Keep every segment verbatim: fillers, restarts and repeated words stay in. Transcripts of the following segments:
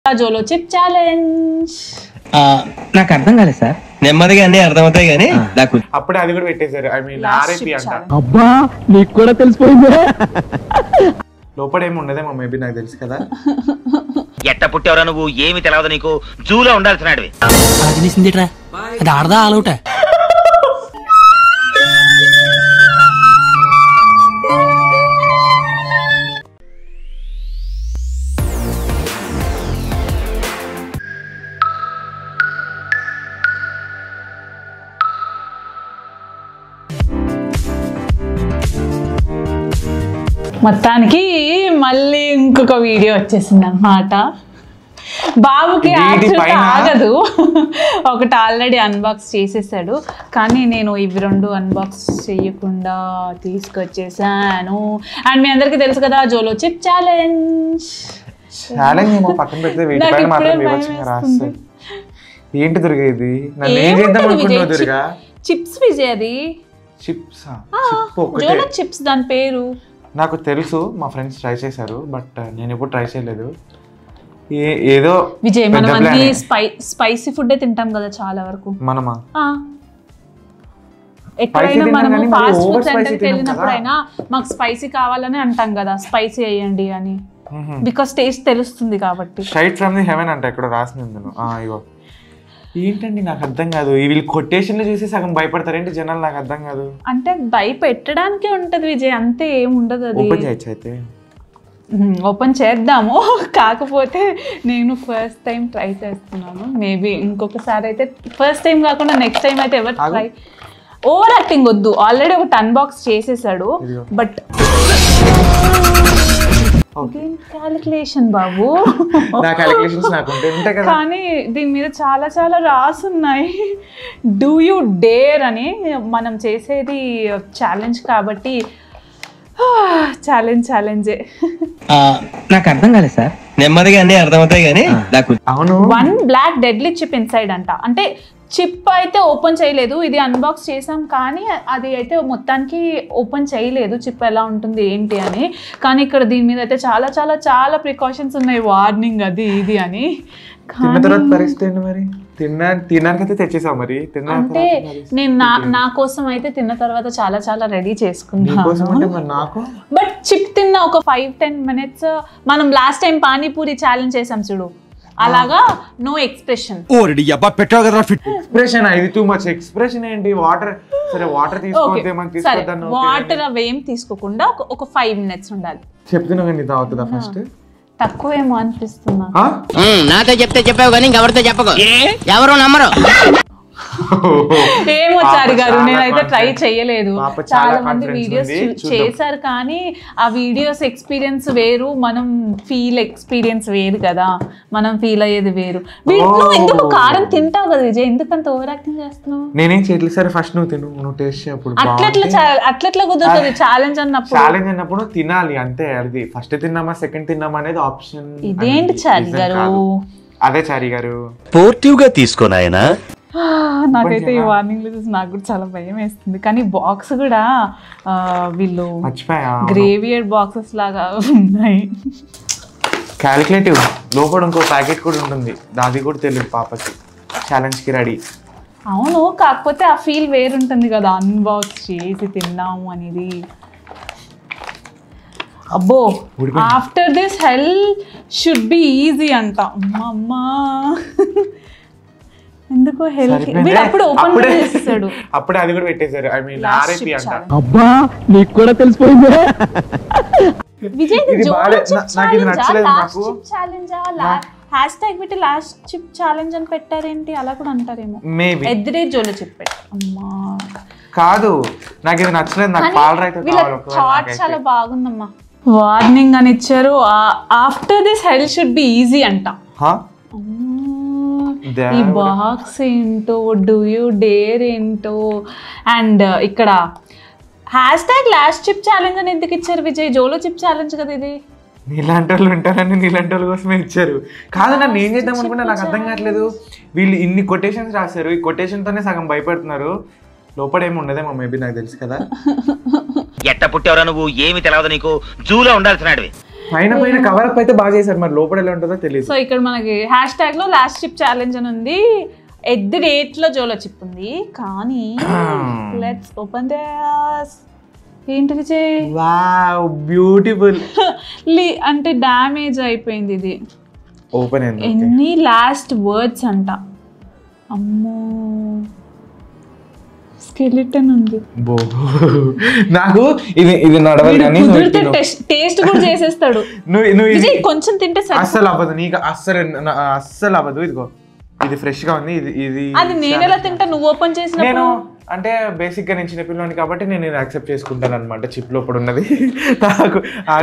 జోలో chip challenge నాకు అర్థం కాలేదు సార్. నెమ్మదిగా అన్ని అర్థమవుతాయి కానీ నాకు అప్పుడే అది కూడా పెట్టేశారు. ఐ మీన్ ఆర్ఐపి అంట. అబ్బా నీకు కూడా తెలిసిపోయింది. లోపల ఏమి ఉండదేమో మేబీ, నాకు తెలుసు కదా. ఎట్ట పుట్టేవరా నువ్వు, ఏమి తెలియదు నీకు, జూలో ఉండాల్సినవి. అది ఆడదా ఆలౌట. మొత్తానికి మళ్ళీ ఇంకొక వీడియో వచ్చేసింది అన్నమాట. బాబుకి యాక్చువల్గా ఆగదు, ఒకటి ఆల్రెడీ అన్బాక్స్ చేసేసాడు, కానీ నేను ఇవి రెండు అన్బాక్స్ చేయకుండా తీసుకొచ్చేసాను. అండ్ మీ అందరికీ తెలుసు కదా జోలో చిప్ ఛాలెంజ్. ఛాలెంజ్ ఏమో పక్కన పెడితే వీటి పైన మాత్రం వివక్షంగా రాస్తారు. ఏంటి దుర్గా ఇది? నన్ను ఏం చేద్దాం అనుకుంటున్నావు దుర్గా? చిప్స్ విజయ్, అది చిప్స్. జోలో చిప్స్ దాని పేరు. నాకు తెలుసు, మా ఫ్రెండ్స్ ట్రై చేశారు, బట్ నేను ఎప్పుడు ట్రై చేయలేదు. ఏదో విజయ్ మనం అన్ని స్పై స్పైసీ ఫుడ్ తింటాం కదా చాలా వరకు. మనమా? ఎక్కడైనా మనము ఫాస్ట్ ఫుడ్ సెంటర్కి వెళ్ళినప్పుడైనా మాకు స్పైసీ కావాలని అంటాం కదా, స్పైసీ అయ్యండి అని, బికాస్ టేస్ట్ తెలుస్తుంది కాబట్టి. స్ట్రైట్ ఫ్రమ్ ది హెవెన్ అంట ఎక్కడ రాసింది అందులో. ఇగో ఏంటండి నాకు అర్థం కాదు, వీళ్ళు కొటేషన్లు చూసి సగం భయపడతారేంటి జనాలు, నాకు అర్థం కాదు. అంటే భయపెట్టడానికే ఉంటది విజయ్, అంతే ఏం ఉండదు. అది ఓపెన్ చేయొచ్చు అయితే. ఓపెన్ చేద్దాము, కాకపోతే నేను ఫస్ట్ టైం ట్రై చేస్తున్నాను. మేబీ ఇంకొకసారి అయితే, ఫస్ట్ టైం కాకుండా నెక్స్ట్ టైం అయితే ఎవరు ట్రై. ఓవర్ యాక్టింగ్ వద్దు, ఆల్రెడీ ఒకటి అన్బాక్స్ చేసేసాడు. బట్ క్యాలిక్యులేషన్ బాబు, కానీ దీని మీద చాలా చాలా రాసున్నాయి. డూ యూ డేర్ అని. మనం చేసేది ఛాలెంజ్ కాబట్టి ఛాలెంజ్ ఛాలెంజే. నాకు అర్థం కాలేదు సార్. నెమ్మదిగా అన్ని అర్థమవుతాయి కానీ నాకు. అవును, one black deadly chip inside అంట. అంటే చిప్ అయితే ఓపెన్ చేయలేదు, ఇది అన్బాక్స్ చేసాం కానీ అది అయితే మొత్తానికి ఓపెన్ చేయలేదు, చిప్ ఎలా ఉంటుంది ఏంటి అని. కానీ ఇక్కడ దీని మీద అయితే చాలా చాలా చాలా ప్రికాషన్స్ ఉన్నాయి, వార్నింగ్ అది ఇది అని. తిన్న తర్వాత పరిస్థితి ఏంటి మరి? తిన్నా తినడానికైతే తెచ్చేసావు మరి? అంటే నేను నా నా కోసం అయితే తిన్న తర్వాత చాలా చాలా రెడీ చేసుకున్నాను. బట్ చిప్ తిన్న ఒక ఫైవ్ టెన్ మినిట్స్ మనం లాస్ట్ టైం పానీపూరి ఛాలెంజ్ చేసాం చూడు, అలాగా నో ఎక్స్ప్రెషన్. ఎక్స్ప్రెషన్ ఇది టూ మచ్. ఎక్స్ప్రెషన్ ఏంటి? వాటర్ సరే వాటర్ తీసుకోవద్దు, వాటర్ అవేం తీసుకోకుండా ఒక ఫైవ్ మినిట్స్ ఉండాలి. చెప్తున్నా కానీ తాగుతుందా ఫస్ట్? తక్కువేమో అనిపిస్తున్నా. నాతో చెప్తే చెప్పావు కానీ ఎవరితో చెప్పకు, ఎవరు నమ్మరు. ఏమో చారి గారు, నేనైతే ట్రై చేయలేదు. చాలా మంది వీడియోస్ చేశారు కానీ ఆ వీడియోస్ ఎక్స్పీరియన్స్ వేరు, మనం ఫీల్ ఎక్స్పీరియన్స్ వేరు కదా, మనం ఫీల్ అయ్యేది వేరు. నువ్వు ఎందుకు కారం తింటావు కదా విజయ్, ఎందుకంత ఓవర్ యాక్టింగ్ చేస్తున్నావు? నేనేం చేయట్లేదు. సరే ఫస్ట్ నువ్వు తిను, నువ్వు టేస్ట్ చేయప్పుడు. అట్లట్లా అట్లట్లా కుదురుతుంది ఛాలెంజ్ అన్నప్పుడు. ఛాలెంజ్ అన్నప్పుడు తినాలి అంతే. అది ఫస్ట్ తిన్నామా సెకండ్ తిన్నామా అనేది ఆప్షన్. ఇదేంటి చారి గారు? అదే చారి గారు, స్పోర్టివ్ గా తీసుకోనాయనా. నాకైతే ఈ వార్నింగ్ చూసి నాకు కూడా చాలా భయం వేస్తుంది. కానీ బాక్స్ కూడా వీళ్ళు గ్రేవియర్ బాక్సెస్ లాగా ఉన్నాయి. క్యాలిక్యులేటివ్. లోపల ఇంకో ప్యాకెట్ కూడా ఉంటుంది, అది కూడా తెలియదు పాపకి. ఛాలెంజ్ కి రెడీ. అవును, కాకపోతే ఆ ఫీల్ వేరుంటుంది కదా అన్బాక్స్ చేసి తిన్నాము అనేది. అబ్బో, after this hell should be easy అంట. అమ్మా ఎందుకో హెల్త్ అప్పుడు ఓపెన్ చేసేసాడు, అప్పుడే అది కూడా పెట్టేశారు. ఐ మీన్ ఆర్ఐపి అంట. అబ్బా నీకు కూడా తెలిసిపోయింది. విజయ్ నాకు ఇది నచ్చలేదు. నాకు ఛాలెంజ్ హ్యాష్ ట్యాగ్ పెట్టి లాస్ట్ చిప్ ఛాలెంజ్ అని పెట్టారేంటి? అలా కూడా అంటారేమో. మేబీ ఎద్దురే జోలో చిప్ పెట్టారు. అమ్మా కాదు, నాకు ఇది నచ్చలేదు. నాకు పాల రైతే కావాలి. థాట్ చాలా బాగుందమ్మా. వార్నింగ్ అని ఇచ్చారు. After this hell should be easy అంట. ఈ బాక్స్ ఏంటో, డూ యూ డేర్ ఏంటో, అండ్ ఇక్కడ hashtag last chip challenge అని ఎందుకు ఇచ్చారు విజయ్? జోలో చిప్ ఛాలెంజ్ కదా ఇది. నీలాంటి వాళ్ళు ఉంటారని నీలాంటి వాళ్ళ కోసమే ఇచ్చారు. కాదు, నన్ను ఏం చేద్దాం అనుకుంటే నాకు అర్థం కావట్లేదు. వీళ్ళు ఇన్ని కొటేషన్స్ రాశారు, ఈ కొటేషన్ తోనే సగం భయపడుతున్నారు. లోపల ఏమి ఉండదేమో మేబీ, నాకు తెలుసు కదా. ఎట్ట పుట్టేవరా నువ్వు, ఏమి తెలియదు నీకు, జూలో ఉండాల్సినవి. పైన పైన కవర్ అప్ అయితే బాగా చేశారు, మరి లోపల ఎలా ఉంటుందో తెలియదు. సో ఇక్కడ మనకి హ్యాష్ ట్యాగ్ లో లాస్ట్ చిప్ ఛాలెంజ్ అని ఉంది, ఎట్ ది రేట్ లో జోలో చిప్ ఉంది, కానీ లెట్స్ ఓపెన్ దిస్. ఏంటి విజయ్? Wow beautiful. అంటే డ్యామేజ్ అయిపోయింది ఇది. ఓపెన్ అయింది. ఎన్ని లాస్ట్ వర్డ్స్ అంట. అమ్మో స్కెలిటన్ ఉంది. నాకు ఇది ఇది నడవాలి కానీ టేస్ట్ కూడా చేసేస్తాడు. నువ్వు నువ్వు విజయ్ కొంచెం తింటే అస్సలు అవ్వదు నీకు, అస్సలు అస్సలు అవ్వదు. ఇదిగో ఇది ఫ్రెష్ గా ఉంది. ఇది ఇది అది నేను ఎలా తింటా, నువ్వు ఓపెన్ చేసిన. నేను అంటే బేసిక్ గా నేను చిన్నపిల్లని కాబట్టి నేను ఇది యాక్సెప్ట్ చేసుకుంటాను అనమాట. చిప్ లోపల ఉన్నది నాకు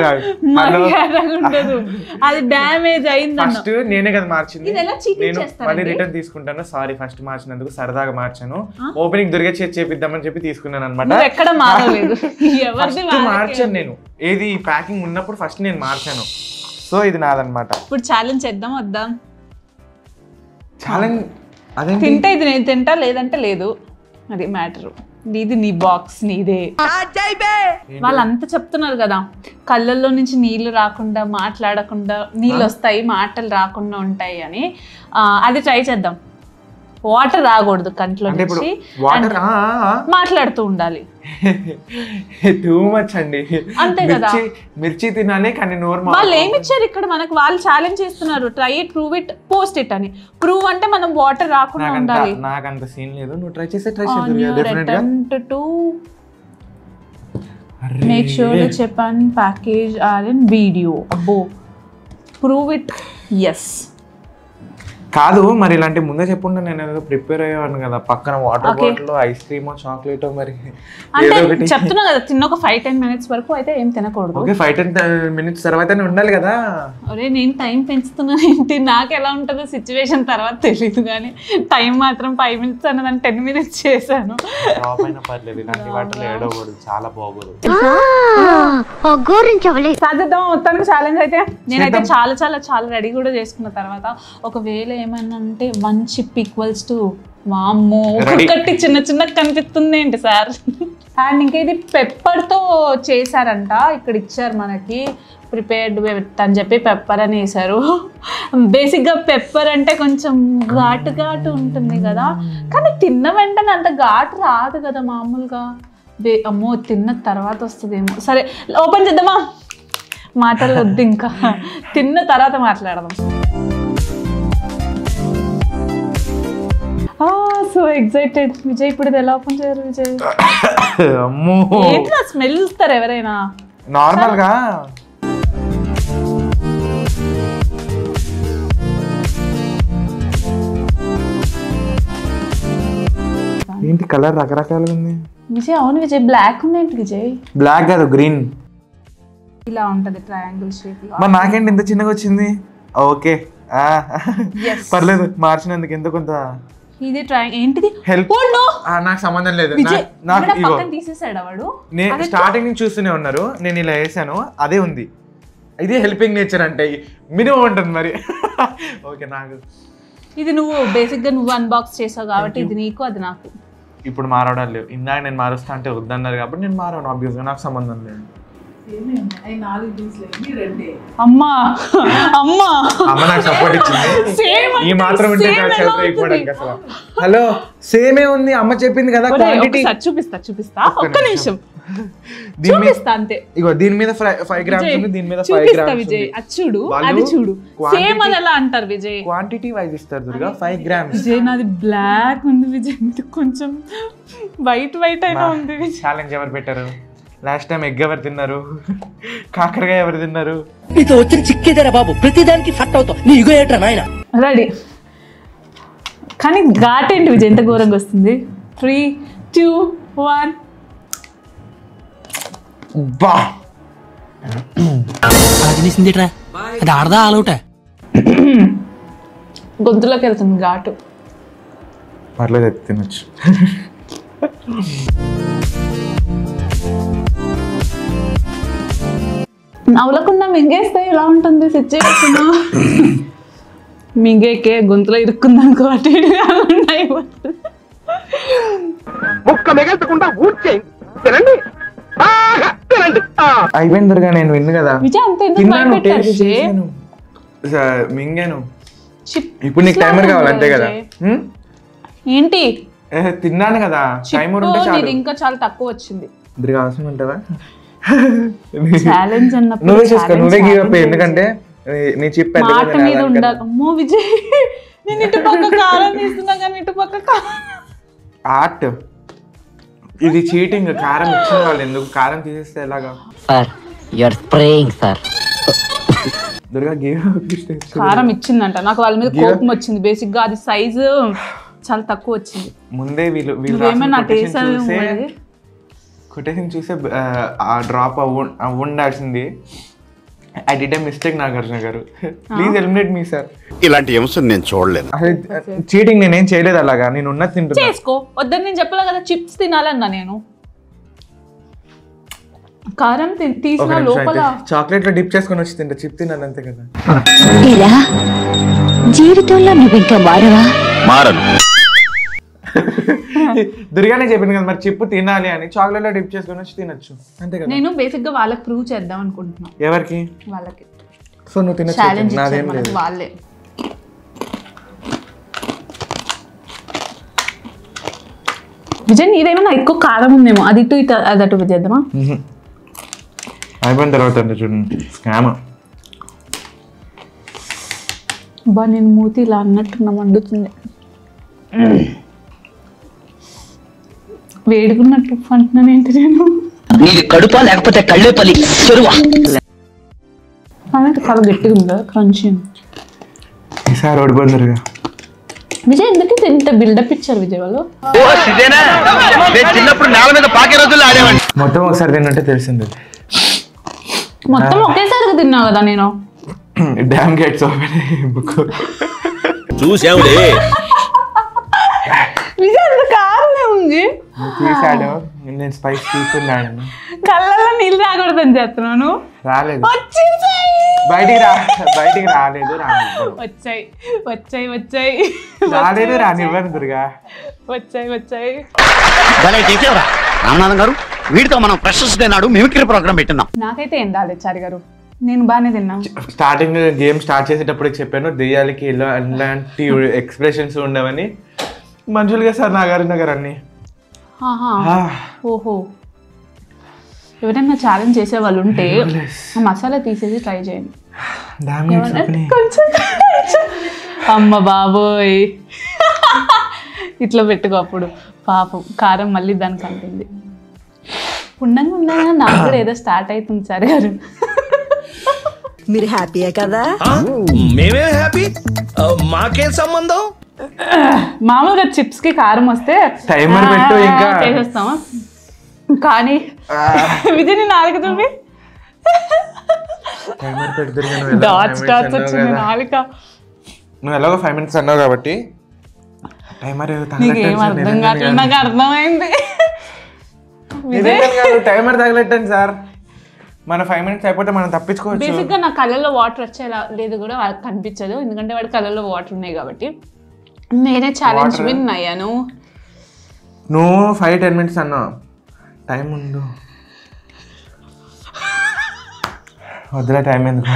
అది డ్యామేజ్ అయింది. ఫస్ట్ నేనే కదా మార్చింది, నేను మళ్ళీ రిటర్న్ తీసుకుంటాను. సారీ ఫస్ట్ మార్చినందుకు, సరదాగా మార్చాను. ఓపెనింగ్ దొరికే చేసి చేపిద్దామని చెప్పి తీసుకున్నాను అనమాట. ఎక్కడ మారలేదు, మార్చాను నేను. ఏది ప్యాకింగ్ ఉన్నప్పుడు ఫస్ట్ నేను మార్చాను. సో ఇది నాదనమాట. ఇప్పుడు ఛాలెంజ్ చేద్దాం వద్దా? ఛాలెంజ్ అదే తింటే ఇది నేను తింటా, లేదంటే లేదు. అది మ్యాటర్. నీది నీ బాక్స్ నీదే. వాళ్ళంతా చెప్తున్నారు కదా కళ్ళల్లో నుంచి నీళ్లు రాకుండా, మాట్లాడకుండా నీళ్ళు వస్తాయి, మాటలు రాకుండా ఉంటాయి అని. అది ట్రై చేద్దాం. వాటర్ రాకూడదు కంట్లో నుంచి, మాట్లాడుతూ ఉండాలి. టూ మచ్ అండి. అంతే కదా, మిర్చి తినాలి కానీ నోరు. వాళ్ళు ఏమి ఇచ్చారు ఇక్కడ మనకు? వాళ్ళు ఛాలెంజ్ చేస్తున్నారు, try it, prove it, post it అని. ప్రూవ్ అంటే మనం వాటర్ రాకుండా ఉండాలి. నాకు అంత సీన్ లేదు, నువ్వు ట్రై చేస్తే ట్రై చేద్దాం. Make sure the chip and package are in video. అబ్బో ప్రూవ్ ఇట్. ఎస్ కాదు మరి ఇలాంటి ముందే చెప్పుంటే నేను ఏదో ప్రిపేర్ అయ్యేవాడిని కదా. పక్కన water bottle, ice cream, chocolate, మరి అంటే చెప్తున్నా కదా తిన్న ఒక ఫైవ్ టెన్ మినిట్స్ వరకు అయితే ఏం తినకూడదు. ఓకే ఫైవ్ టెన్ మినిట్స్ తర్వాత ఉండాలి కదా. అరే నేను టైం పెంచుతున్నాను ఏంటి? నాకు ఎలా ఉంటుందో సిచ్యువేషన్ తర్వాత తెలియదు, కానీ టైం మాత్రం ఫైవ్ మినిట్స్ అన్నదాన్ని టెన్ మినిట్స్ చేశాను. పర్లేదు, ఇలాంటి వాటిలో ఏడవకూడదు, చాలా బాగోదు. సాధిద్దాం మొత్తానికి ఛాలెంజ్ అయితే. నేనైతే చాలా చాలా చాలా రెడీ కూడా చేసుకున్న తర్వాత ఒకవేళ ఏమన్నా అంటే వన్ చిప్ ఈక్వల్స్ టు వామ్మో ఒక్కటి చిన్న చిన్న కనిపిస్తుంది ఏంటి సార్. అండ్ ఇంకా ఇది పెప్పర్తో చేశారంట, ఇక్కడ ఇచ్చారు మనకి ప్రిపేర్డ్ విత్ అని చెప్పి పెప్పర్ అని వేశారు. బేసిక్గా పెప్పర్ అంటే కొంచెం ఘాటు ఘాటు ఉంటుంది కదా, కానీ తిన్న వెంటనే అంత ఘాటు రాదు కదా మామూలుగా. అమ్మో తిన్న తర్వాత వస్తుందేమో. సరే ఓపెన్ చేద్దామా? మాటలు వద్దు ఇంకా, తిన్న తర్వాత మాట్లాడదాం. So excited. విజయ్ ఇప్పుడు ఇది ఎలా ఓపెన్ చేయరు విజయ్? ఏంటి నా స్మెల్ ఇస్తారు ఎవరైనా? నార్మల్ గా ఏంటి కలర్ రకరకాలుగా ఉంది విజయ్. అవును విజయ్, బ్లాక్ ఉంది ఏంటి విజయ్? బ్లాక్ కాదు గ్రీన్. ఇలా ఉంటది ట్రయాంగిల్ షేప్. మరి నాకేంటి ఇంత చిన్నగా వచ్చింది? ఓకే పర్లేదు, మార్చినందుకు ఎంతో కొంత. ఇది ట్రయాంగిల్ ఏంటిది? హెల్ప్. నాకు సంబంధం లేదు. తీసేసాడు వాడు. నేను స్టార్టింగ్ నుంచి చూస్తూనే ఉన్నారు, నేను ఇలా వేసాను, అదే ఉంది. ఇది హెల్పింగ్ నేచర్ అంటే మినిమం ఉంటుంది మరి. ఓకే నాకు ఇది నువ్వు బేసిక్ గా నువ్వు అన్బాక్స్ చేసావు కాబట్టి ఇది నీకు, అది నాకు. ఇప్పుడు మారవడం లేదు. ఇందాక నేను మారుస్తా అంటే వద్దన్నారు కాబట్టి నేను మారవను. ఆబ్వియస్గా నాకు సంబంధం లేదు. అమ్మా అమ్మా అమ్మ నాకు సపోర్ట్ ఇచ్చింది. ఈ మాత్రం ఉంటే అసలు. హలో సేమే ఉంది, అమ్మ చెప్పింది కదా క్వాంటిటీ. చూపిస్తా చూపిస్తా ఒక్క నిమిషం చూపిస్తా అంతే. ఇగో దీని మీద ఫైవ్ గ్రామ్స్ ఉంది, దీని మీద ఫైవ్ గ్రామ్స్ విజయ్. అది చూడు, అది చూడు, సేమ్ అని ఎలా అంటారు విజయ్? క్వాంటిటీ వైజ్ ఇస్తారు దుర్గా. Five grams. విజయ్ నాది బ్లాక్ ఉంది విజయ్, కొంచెం వైట్ వైట్ అయినా ఉంది. ఛాలెంజ్ ఎవరు పెట్టారు? లాస్ట్ టైం ఎగ్ ఎవరు తిన్నారు? కాకరకాయ ఎవరు తిన్నారు? నీతో వచ్చిన చిక్కేదరా బాబు, ప్రతిదానికి ఫట్ అవుతావు. నీ ఇగో ఏట్రా నాయన. రెడీ. కానీ ఘాట్ ఏంటి విజయ్ ఎంత ఘోరంగా వస్తుంది? Three two one. బా తినేసిందిట్రా, అది ఆడదా ఆలౌట? గొంతులోకి వెళ్తుంది ఘాటు. పర్లేదు తినచ్చు. నవ్వకుండా మింగేస్తే ఇలా ఉంటుంది సిచ్యువేషన్. మింగేకే గొంతులో ఇరుక్కుందనుకో అటు ఇటుగా ఉన్నాయి. ముక్క మిగల్చకుండా ఊడ్చేయండి తినండి. అయిపోయింది దుర్గా, నేను విన్ను కదా. విజయ్ అంత ఎందుకు తిన్నాను, భయపెట్టారు టేస్ట్ విజయ్? చేశాను, స- మింగాను. చిప్ ఇప్పుడు నీకు టైమర్ కావాలి అంతే కదా? హ్మ్? ఏంటి ఏ, తిన్నాను కదా, టైమర్ ఉంటే చిప్పు చాలు. నీది ఇంకా చాలా తక్కువ వచ్చింది. దుర్గా అవసరం అంటావా? ఛాలెంజ్ అన్నప్పుడు నువ్వే చేసుకో, challenge నువ్వే గివ్ అప్, challenge ఎందుకంటే నీ- నీ చిప్ పెద్దగా మాట మీద తినాలి ఉండాలి. అనుకున్నా. అమ్మో విజయ్, నేను ఇటు పక్క కారం తీస్తున్నా కానీ ఇటు పక్క కారం. ఆర్ట్ ఇది, చీటింగ్. కారం ఇచ్చిన వాళ్ళు ఎందుకు, కారం తీసేస్తే ఎలాగా? Sir you are spraying sir. Durga give కారం ఇచ్చిందంట, నాకు వాళ్ళ మీద కోపం వచ్చింది. బేసిక్ గా అది సైజు చాలా తక్కువ వచ్చింది. ముందే వీళ్ళు వీళ్ళు నువ్వేమైనా టేస్ట్ కొటేషన్ చూసే ఆ డ్రాప్ అవ్వ అవ్వ ఉండాల్సింది. I did a mistake Nagarjuna garu, please eliminate me sir. ఇలాంటి అంశం నేను చూడలేను. చీటింగ్ నేనేం చేయలేదు అలాగా, నేను ఉన్నది తింటున్నా. చేసుకో, వద్దని నేను చెప్పలే కదా చిప్స్ తినాలన్నా నేను. కారం తి- తీసిన లోపల చాక్లెట్ లో డిప్ చేసుకొని వచ్చి తింటా, చిప్ తిన్నాను అంతే కదా. ఇలా జీవితంలో నువ్వు ఇంకా మారవా? మారను. దుర్గానే చెప్పింది కదా మరి, చిప్పు తినాలి అని, చాక్లెట్ లో డిప్ చేసుకొని వచ్చి తినొచ్చు అంతే కదా. నేను బేసిక్ గా వాళ్ళకి ప్రూవ్ చేద్దాం అనుకుంటున్నా. ఎవరికి? వాళ్ళకి సో నువ్వు తినచ్చు, ఛాలెంజ్ నాదేం ఇచ్చారు లేదు. మనకి వాళ్ళే. విజయ్ నీదేమైనా ఎక్కువ కారం ఉందేమో, అది ఇటు ఇటు అది అటు చేద్దామా? అయిపోయిన తర్వాత అంటే చూడండి స్కామ్. బా నేను మూతి ఇలా అన్నట్టున్నా, మండుతుంది. వేడుకున్నట్టు అంటున్నాను ఏంటి నేను? నీకు కడుపా లేకపోతే కళ్ళేపల్లి చెరువా? అన్నట్టు చాలా గట్టిగా ఉందా క్రంచీ? ఈసారి ఓడిపోయిందిగా. విజయ్ ఎందుకు ఇంత బిల్డప్ ఇచ్చారు విజయ్ వాళ్ళు? చిన్నప్పుడు నేల మీద పాకే రోజుల్లో ఆడేవాడిని. మొత్తం ఒకసారి తిన్నట్టే తెలిసింది. మొత్తం ఒకేసారిగా తిన్నా కదా నేను. డ్యామ్ గేట్స్ ఓపెన్ బుక్ చూసావులే. విజయ్ అంత కారణమే ఉంది. తీసాడు, నేను స్పైస్ తీసుకున్నాను. కళ్ళల్లో నీళ్ళు రాకూడదని చేస్తున్నాను. రాలేదు, వచ్చేసాయి బయటికి రా, బయటికి రాలేదు, రానివ్వను. వచ్చాయి వచ్చాయి వచ్చాయి రాలేదు, రానివ్వను దుర్గా. వచ్చాయి వచ్చాయి. భలే చేసేవరా రామనాథన్ గారు. వీడితో మనం ఫ్రెషర్స్ డే నాడు మిమిక్రీ ప్రోగ్రామ్ పెట్టినాం. నాకైతే ఏం రాలేదు చారి గారు, నేను బాగానే తిన్నా. స్టార్టింగ్ గేమ్ స్టార్ట్ చేసేటప్పుడు చెప్పాను దెయ్యాలకి ఎలా ఎలాంటి ఎక్స్ప్రెషన్స్ ఉండవని. మంచులుగా సార్ నాగార్జున గారు అన్ని. ఆహా. ఓహో, ఎవరైనా ఛాలెంజ్ చేసే వాళ్ళు ఉంటే ఆ మసాలా తీసేసి ట్రై చేయండి. Dam gates open. కొంచెం కొంచెం. అమ్మ బాబోయ్, ఇట్లా పెట్టుకో. అప్పుడు పాపం కారం మళ్ళీ దానికి అంటుంది. ఉండంగా ఉండంగా నాకు కూడా ఏదో స్టార్ట్ అవుతుంది సార్ గారు. మీరు హ్యాపీయే కదా? మేమే హ్యాపీ, మాకేం సంబంధం? మామూలుగా చిప్స్ కి కారం వస్తే టైమర్ పెట్టు ఇంకా. చేసేస్తాము, కానీ విజయ్ నాలుగు చూపి టైమర్ పెట్టి డాట్స్ డాట్స్ వచ్చింది నాలుక. నువ్వు ఎలాగో ఫైవ్ మినిట్స్ అన్నావు కాబట్టి టైమర్ నీకేం అర్థం కావట్లేదు, నాకు అర్థమైంది. టైమర్ తగలెట్టండి సార్, మన ఫైవ్ మినిట్స్ అయిపోతే మనం తప్పించుకోవచ్చు. బేసిక్ గా నా కళ్ళల్లో వాటర్ వచ్చేలా లేదు కూడా వాళ్ళకి కనిపించదు, ఎందుకంటే వాడి కళ్ళల్లో వాటర్ ఉన్నాయి కాబట్టి. నేనే ఛాలెంజ్ విన్ అయ్యాను. నువ్వు ఫైవ్ టెన్ మినిట్స్ అన్నావు, టైం ఉండు. వద్దులే, టైం ఎందుకు.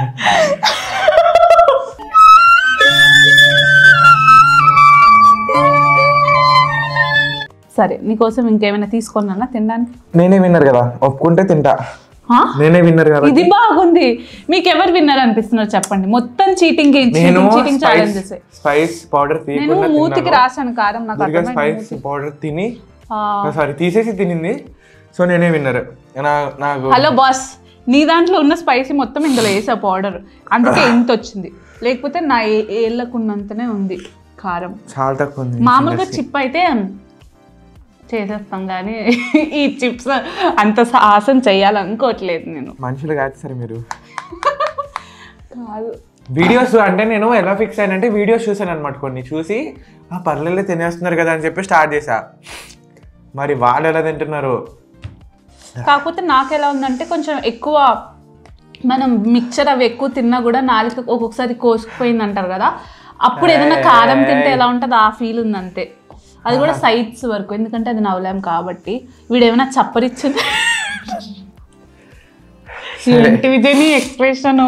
సరే నీకోసం ఇంకేమైనా తీసుకున్నా తినడానికి? నేనే విన్నర్ కదా, ఒప్పుకుంటే తింటా. ఆ? నేనే విన్నర్ కదా. ఇది బాగుంది. మీకు ఎవరు విన్నర్ అనిపిస్తున్నారు చెప్పండి. మొత్తం చీటింగ్ నేను చీటింగ్ ఛాలెంజెస్. స్పైస్ పౌడర్ నేను మూతికి రాసాను కారం, నాకు అర్థమైంది. స్పైస్ పౌడర్ తిని సారీ తీసేసి తినింది, సో నేనే విన్నర్. నాకు హలో బాస్, నీ దాంట్లో ఉన్న స్పైసీ మొత్తం ఇందులో వేసా పౌడర్, అందుకే ఇంత వచ్చింది. లేకపోతే నా ఏళ్ళకున్నంతనే ఉంది కారం. చాలా తక్కువ ఉంది. మామూలుగా చిప్ అయితే చేసేస్తాం కానీ ఈ చిప్స్ అంత సాహసం చెయ్యాలనుకోవట్లేదు నేను. మనుషులు కాదు సార్ మీరు. కాదు, వీడియోస్ అంటే నేను ఎలా ఫిక్స్ అయ్యానంటే వీడియోస్ చూసాను అనమాట, కొన్ని చూసి ఆ పర్లేదు తినేస్తున్నారు కదా అని చెప్పి స్టార్ట్ చేసా. మరి వాళ్ళు ఎలా తింటున్నారు. కాకపోతే నాకు ఎలా ఉందంటే కొంచెం ఎక్కువ మనం మిక్చర్ అవి ఎక్కువ తిన్నా కూడా నాలుక ఒక్కొక్కసారి కోసుకుపోయింది అంటారు కదా, అప్పుడు ఏదైనా కారం తింటే ఎలా ఉంటుంది ఆ ఫీల్ ఉంది అంతే. అది కూడా సైడ్స్ వరకు, ఎందుకంటే అది నవ్వలేం కాబట్టి. వీడు ఏమైనా చప్పరిచ్చింది ఏంటి విజయ్ నీ ఎక్స్ప్రెషన్?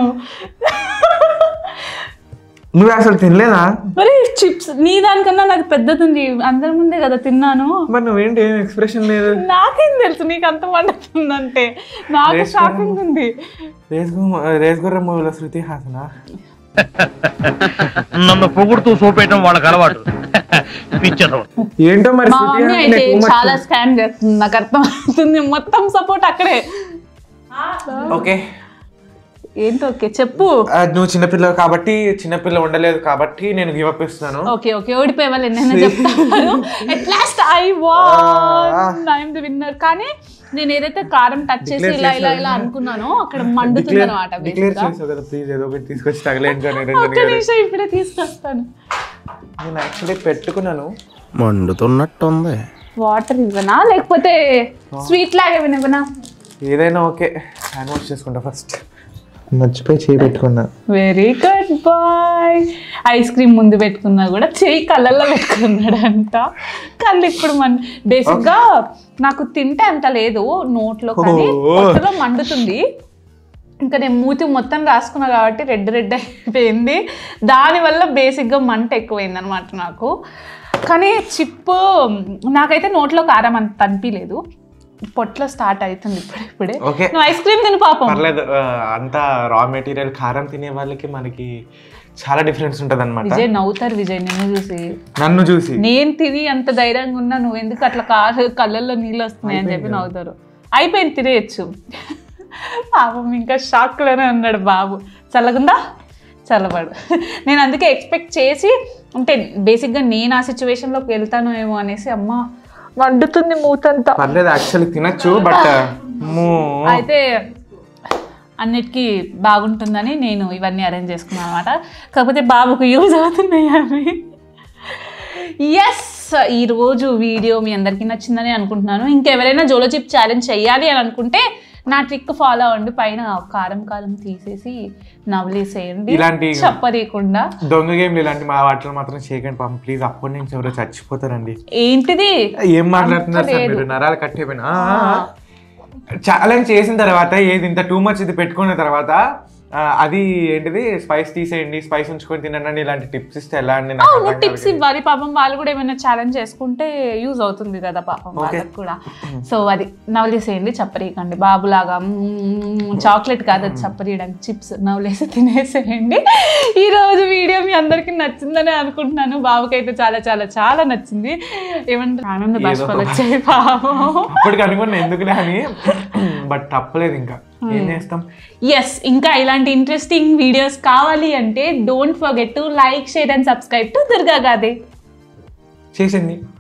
నువ్వు అసలు తినలేదా? మరి చిప్స్ నీ దానికన్నా నాకు పెద్దది ఉంది, అందరి ముందే కదా తిన్నాను. మరి నువ్వేంటి ఏం ఎక్స్ప్రెషన్ లేదు? నాకేం తెలుసు నీకు అంత మండుతుందంటే, నాకు షాకింగ్ ఉంది. రేస్ గుర్రం మూవీలో శృతి హాసన నన్ను పొగుడుతూ సోపేయటం వాళ్ళకి అలవాటు. ఏంటో మరి మా మమ్మీ అయితే చాలా స్కామ్ చేస్తుంది, నాకు అర్థం అవుతుంది. మొత్తం సపోర్ట్ అక్కడే. ఓకే ఏంటి ఓకే చెప్పు. నువ్వు చిన్నపిల్ల కాబట్టి, చిన్నపిల్ల ఉండలేదు కాబట్టి నేను గివ్ అప్ ఇస్తున్నాను. ఓకే ఓకే ఓడిపోయే వాళ్ళు ఎన్నైనా చెప్తాను. At last I won, I am the winner. కానీ నేను ఏదైతే కారం టచ్ చేసి ఇలా ఇలా ఇలా అనుకున్నానో అక్కడ మండుతుంది అనమాట. ప్లీజ్ ఏదో ఒకటి తీసుకొచ్చి తగలేండి. ఒక్క నిమిషం ఇప్పుడే తీసుకొస్తాను. నేను యాక్చువల్లీ పెట్టుకున్నాను. మండుతున్నట్టుంది. వాటర్ ఇవ్వనా లేకపోతే స్వీట్ లాగా ఏమైనా ఇవ్వనా? ఏదైనా ఓకే. హ్యాండ్ వాష్ చేసుకుంటా ఫస్ట్. మర్చిపోయి చేయి పెట్టుకున్నా. Very good boy. Ice cream ముందు పెట్టుకున్నా కూడా చెయ్యి కళ్ళల్లో పెట్టుకున్నాడు అంట. కళ్ళు ఇప్పుడు మన బేసిక్ గా నాకు తింటే అంత లేదు నోట్లో, కానీ పొట్టలో మండుతుంది. ఇంకా నేను మూతి మొత్తం రాసుకున్నా కాబట్టి రెడ్ రెడ్ అయిపోయింది. దానివల్ల బేసిక్గా మంట ఎక్కువైంది అనమాట నాకు. కానీ చిప్పు నాకైతే నోట్లో కారం అంత అనిపించలేదు, పొట్లో స్టార్ట్ అవుతుంది ఇప్పుడే. నువ్వు ఐస్ క్రీమ్ తిని పాపం. పర్లేదు, అంతా రా మెటీరియల్. కారం తినే వాళ్ళకి మనకి చాలా డిఫరెన్స్ ఉంటుంది అనమాట. విజయ్ నవ్వుతారు విజయ్ నిన్ను చూసి, నన్ను చూసి. నేను తిని అంత ధైర్యంగా ఉన్నా నువ్వు ఎందుకు అట్లా కారు కళ్ళల్లో నీళ్ళు వస్తున్నాయి అని చెప్పి నవ్వుతారు. అయిపోయింది తినేయచ్చు. పాపం ఇంకా షాక్లోనే ఉన్నాడు బాబు. చల్లగుందా? చల్లబడు. నేను అందుకే ఎక్స్పెక్ట్ చేసి అంటే బేసిక్గా నేను ఆ సిచ్యువేషన్లోకి వెళ్తాను ఏమో అనేసి, అమ్మ వండుతుంది మూతంతా. పర్లేదు యాక్చువల్లీ తినచ్చు, బట్ అయితే అన్నిటికీ బాగుంటుందని నేను ఇవన్నీ అరేంజ్ చేసుకున్నాను అనమాట. కాకపోతే బాబుకు యూజ్ అవుతున్నాయి అవి. ఎస్, ఈరోజు వీడియో మీ అందరికీ నచ్చిందని అనుకుంటున్నాను. ఇంకెవరైనా జోలో చిప్ ఛాలెంజ్ చేయాలి అని అనుకుంటే నా ట్రిక్ ఫాలో అవ్వండి. పైన కారం కారం తీసేసి నవ్వులేసేయండి, ఇలాంటి చెప్పలేకుండా. దొంగ గేమ్లు ఇలాంటి మా వాటిలో మాత్రం చేయకండి పాపం ప్లీజ్. అప్పటి నుంచి ఎవరో చచ్చిపోతారండి. ఏంటిది ఏం మాట్లాడుతున్నారు సార్ మీరు? నరాలు కట్టేపోయినా. ఛాలెంజ్ చేసిన తర్వాత ఏది ఇంత టూ మచ్ ఇది పెట్టుకున్న తర్వాత అది ఏంటిది స్పైస్ తీసేయండి, స్పైస్ ఉంచుకొని తినండి, ఇలాంటి టిప్స్ ఇస్తే ఎలా అండి? అవును టిప్స్ ఇవ్వాలి పాపం. వాళ్ళు కూడా ఏమైనా ఛాలెంజ్ చేసుకుంటే యూజ్ అవుతుంది కదా పాపం వాళ్ళకి కూడా. సో అది నవలేసేయండి, చప్పరీయకండి. బాబులాగా చాక్లెట్ కాదు అది చప్పరీయడానికి, చిప్స్ నవలేసి తినేసేయండి. ఈ రోజు వీడియో మీ అందరికీ నచ్చిందని అనుకుంటున్నాను. బాబుకి అయితే చాలా చాలా చాలా నచ్చింది. ఏమంటారు, ఆనంద బాష్పాలు వచ్చాయి పాపం. అప్పటికి అనుకున్నా ఎందుకులే అని, బట్ తప్పలేదు, ఇంకా ఏం చేస్తాం. ఎస్, ఇంకా ఇలాంటి ఇంట్రెస్టింగ్ వీడియోస్ కావాలి అంటే don't forget to like, share and subscribe to Durga గాదే. చేసింది.